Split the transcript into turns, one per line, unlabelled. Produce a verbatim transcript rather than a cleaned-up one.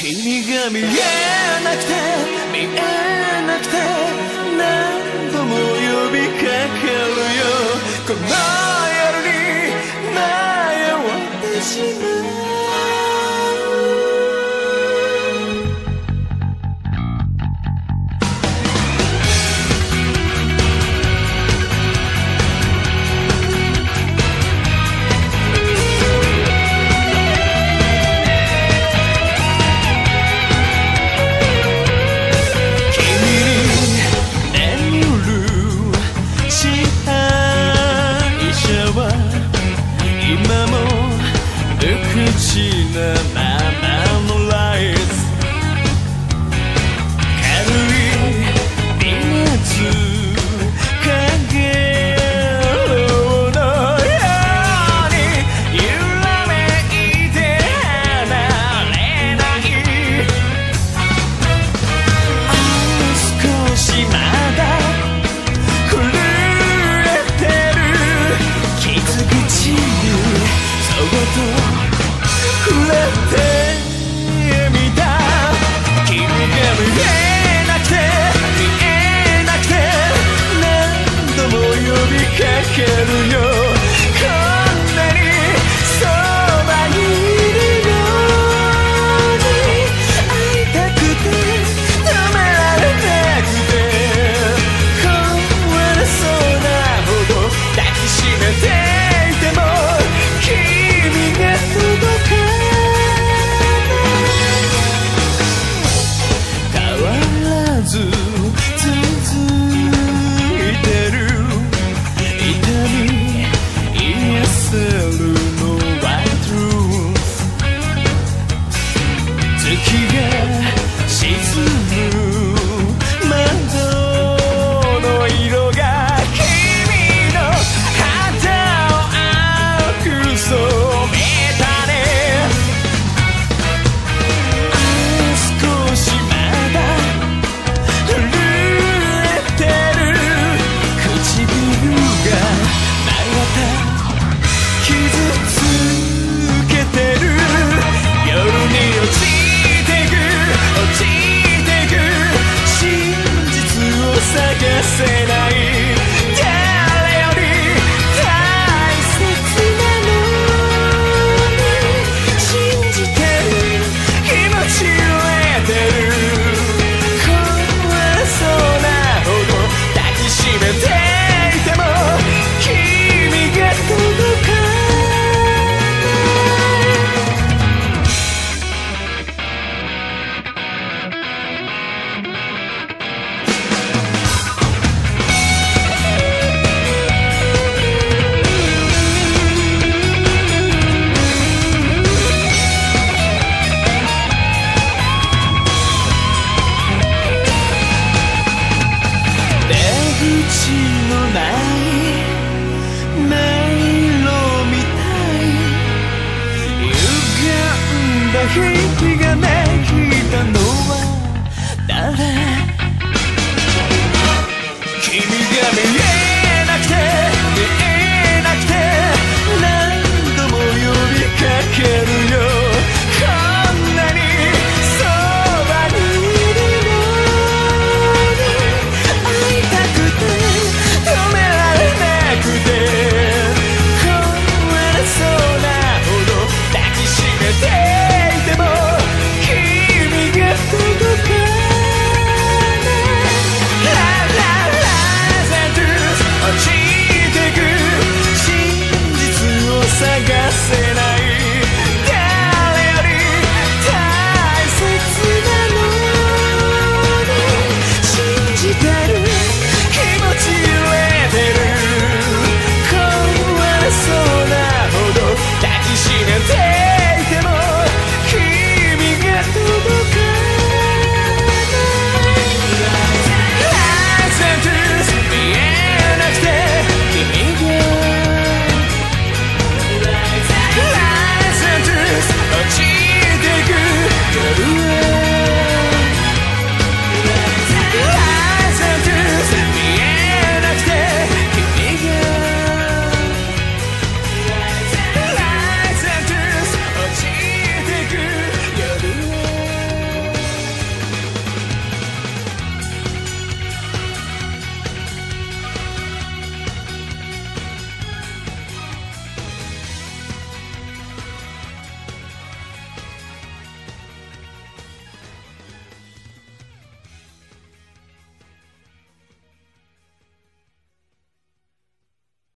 君が見えなくて見えなくて何度も呼びかけるよ。この夜に迷ってしまう。今も無口なままのライツ、軽い稲妻影のように揺らめいて離れない。少しまだ震えてる傷口にそっと触れてみた。君が見えなくて見えなくて何度も呼びかけるよ。こんなにそばにいるように会いたくて止められなくて壊れそうなほど抱きしめていても君が届かない。変わらず続いてる痛み癒せるのは Truth。 月が沈む窓の色が君の肌を青く染めたね。少しまだ震えてる唇がまた傷つけてる。夜に落ちてく落ちてく真実を探せない。誰より大切なのに信じてる気持ちを得てる。壊れそうなほど抱きしめていても君が届かない。出口のない迷路みたい歪んだ日々がね